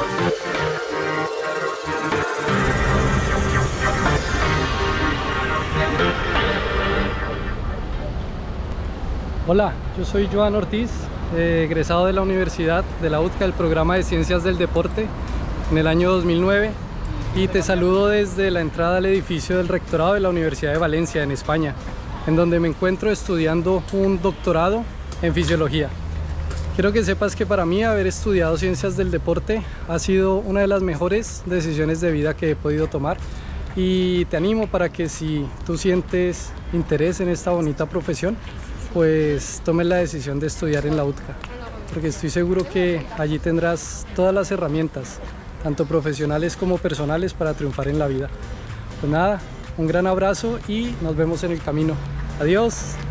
Hola, yo soy Joan Ortiz, egresado de la Universidad de la UTCA del programa de Ciencias del Deporte en el año 2009 y te saludo desde la entrada al edificio del rectorado de la Universidad de Valencia en España, en donde me encuentro estudiando un doctorado en fisiología. Quiero que sepas que para mí haber estudiado Ciencias del Deporte ha sido una de las mejores decisiones de vida que he podido tomar y te animo para que si tú sientes interés en esta bonita profesión, pues tomes la decisión de estudiar en la UTCA, porque estoy seguro que allí tendrás todas las herramientas, tanto profesionales como personales, para triunfar en la vida. Pues nada, un gran abrazo y nos vemos en el camino. Adiós.